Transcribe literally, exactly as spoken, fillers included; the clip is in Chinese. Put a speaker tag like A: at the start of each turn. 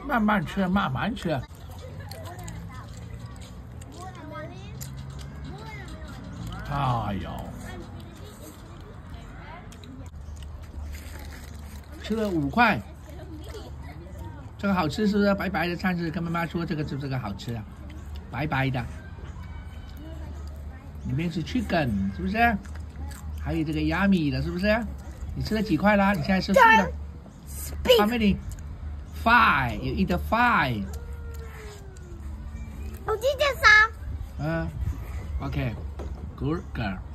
A: 慢慢吃，慢慢吃。哎呦，吃了五块，这个好吃是不是？白白的，上次跟妈妈说这个这这个好吃啊，白白的，里面是 chicken 是不是？还有这个 yummy 的，是不是？你吃了几块啦？你现在吃四了 ？How many? Five. You eat the five.
B: 我记得啥？
A: 嗯 ，OK, good girl.